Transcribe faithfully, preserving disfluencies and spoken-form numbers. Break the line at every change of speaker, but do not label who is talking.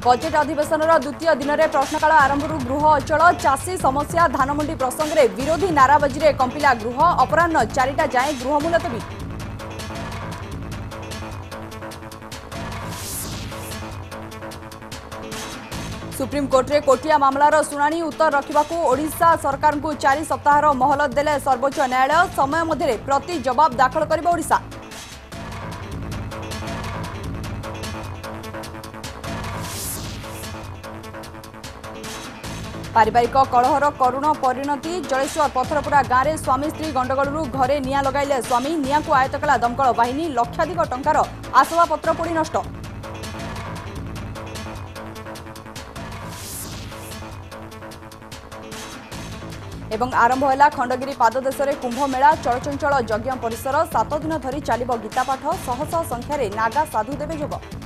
Budget अधिवेशन द्वितीय दिन में प्रश्नकाल आरंभ गृह अचल चाषी समस्या धानमंडी प्रसंग में विरोधी नाराबाजी में कंपिला गृह अपराह चारिटा जाए गृह मुलतवी। सुप्रीम कोर्ट रे कोटिया मामलार शुणाणी उत्तर रखा ओडिशा सरकार को चार सप्ताह मोहलत देले सर्वोच्च न्यायालय समय मध्य प्रति जवाब दाखल कर ओडिशा। पारिवारिक कलहर करुण परिणति जलेश्वर पथरपुरा गांव में स्वामी स्त्री गंडगोलू घरे निआं लगाइले स्वामी निआं को आयत्त कला दमकल बाहिनी लक्षाधिक टंकार आसबाबपत्र पोड़ी नष्ट। एवं आरंभ है खंडगिरी पाददेश कुंभ मेला चलचंचल यज्ञ परिसर सात दिन धरी चलिब गीतापाठ शह शह संख्यार नागा साधु देवे जोग।